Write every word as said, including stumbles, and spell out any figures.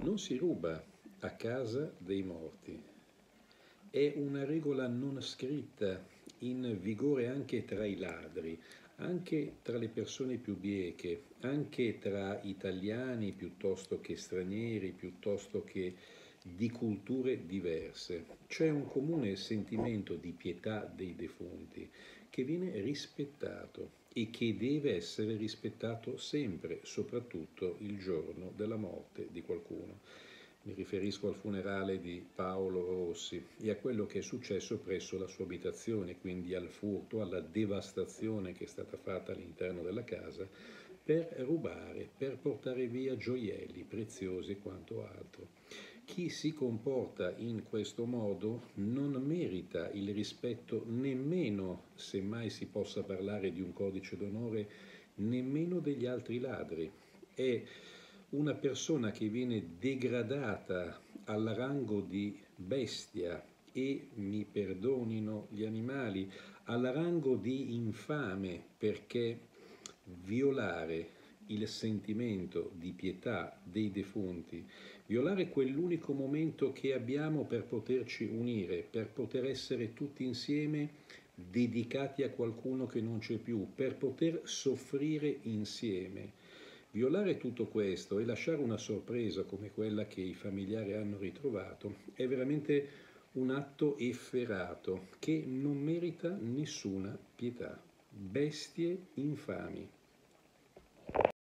Non si ruba a casa dei morti. È una regola non scritta, in vigore anche tra i ladri, anche tra le persone più bieche, anche tra italiani piuttosto che stranieri, piuttosto che di culture diverse. C'è un comune sentimento di pietà dei defunti che viene rispettato e che deve essere rispettato sempre, soprattutto il giorno della morte di qualcuno. Mi riferisco al funerale di Paolo Rossi e a quello che è successo presso la sua abitazione, quindi al furto, alla devastazione che è stata fatta all'interno della casa per rubare, per portare via gioielli preziosi e quanto altro. Chi si comporta in questo modo non merita il rispetto nemmeno, se mai si possa parlare di un codice d'onore, nemmeno degli altri ladri. È una persona che viene degradata al rango di bestia e, mi perdonino gli animali, al rango di infame, perché violare il sentimento di pietà dei defunti, violare quell'unico momento che abbiamo per poterci unire, per poter essere tutti insieme dedicati a qualcuno che non c'è più, per poter soffrire insieme. Violare tutto questo e lasciare una sorpresa come quella che i familiari hanno ritrovato è veramente un atto efferato che non merita nessuna pietà. Bestie infami.